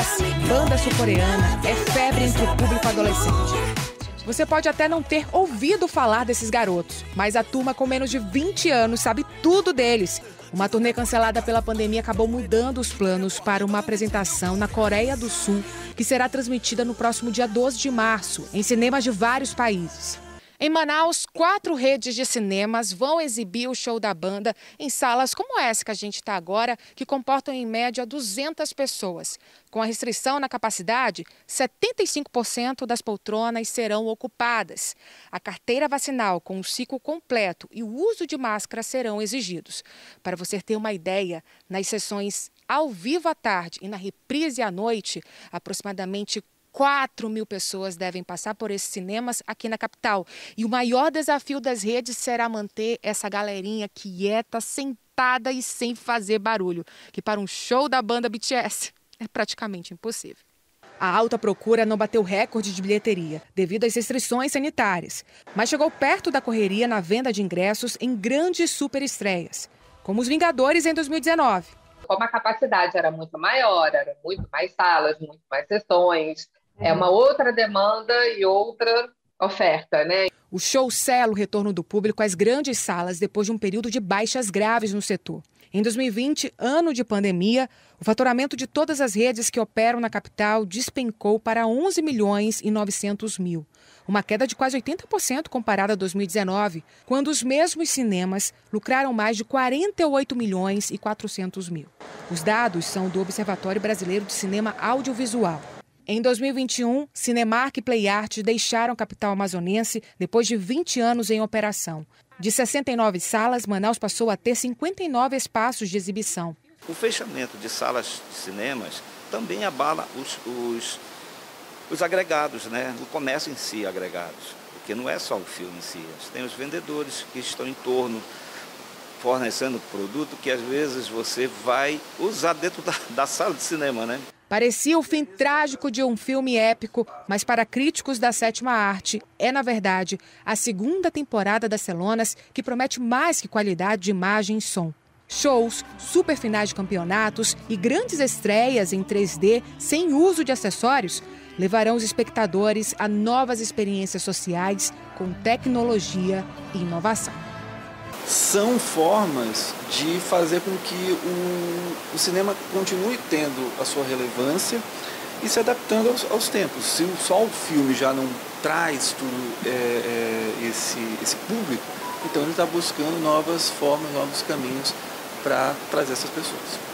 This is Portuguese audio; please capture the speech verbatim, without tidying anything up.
S, banda sul-coreana, é febre entre o público adolescente. Você pode até não ter ouvido falar desses garotos, mas a turma com menos de vinte anos sabe tudo deles. Uma turnê cancelada pela pandemia acabou mudando os planos para uma apresentação na Coreia do Sul, que será transmitida no próximo dia doze de março, em cinemas de vários países. Em Manaus, quatro redes de cinemas vão exibir o show da banda em salas como essa que a gente está agora, que comportam em média duzentas pessoas. Com a restrição na capacidade, setenta e cinco por cento das poltronas serão ocupadas. A carteira vacinal com o ciclo completo e o uso de máscara serão exigidos. Para você ter uma ideia, nas sessões ao vivo à tarde e na reprise à noite, aproximadamente quatro mil pessoas devem passar por esses cinemas aqui na capital. E o maior desafio das redes será manter essa galerinha quieta, sentada e sem fazer barulho, que para um show da banda B T S é praticamente impossível. A alta procura não bateu recorde de bilheteria, devido às restrições sanitárias, mas chegou perto da correria na venda de ingressos em grandes superestreias, como os Vingadores em dois mil e dezenove. Como a capacidade era muito maior, eram muito mais salas, muito mais sessões, é uma outra demanda e outra oferta, né? O show sela o retorno do público às grandes salas depois de um período de baixas graves no setor. Em dois mil e vinte, ano de pandemia, o faturamento de todas as redes que operam na capital despencou para onze milhões e novecentos mil. Uma queda de quase oitenta por cento comparada a dois mil e dezenove, quando os mesmos cinemas lucraram mais de quarenta e oito milhões e quatrocentos mil. Os dados são do Observatório Brasileiro de Cinema Audiovisual. Em dois mil e vinte e um, Cinemark e Play Art deixaram a capital amazonense depois de vinte anos em operação. De sessenta e nove salas, Manaus passou a ter cinquenta e nove espaços de exibição. O fechamento de salas de cinemas também abala os, os, os agregados, né? O comércio em si agregados, porque não é só o filme em si. Tem os vendedores que estão em torno, fornecendo produto que às vezes você vai usar dentro da, da sala de cinema, né? Parecia o fim trágico de um filme épico, mas para críticos da sétima arte, é, na verdade, a segunda temporada das Celonas que promete mais que qualidade de imagem e som. Shows, superfinais de campeonatos e grandes estreias em três D sem uso de acessórios levarão os espectadores a novas experiências sociais com tecnologia e inovação. São formas de fazer com que o, o cinema continue tendo a sua relevância e se adaptando aos, aos tempos. Se só o filme já não traz tudo é, é, esse, esse público, então ele está buscando novas formas, novos caminhos para trazer essas pessoas.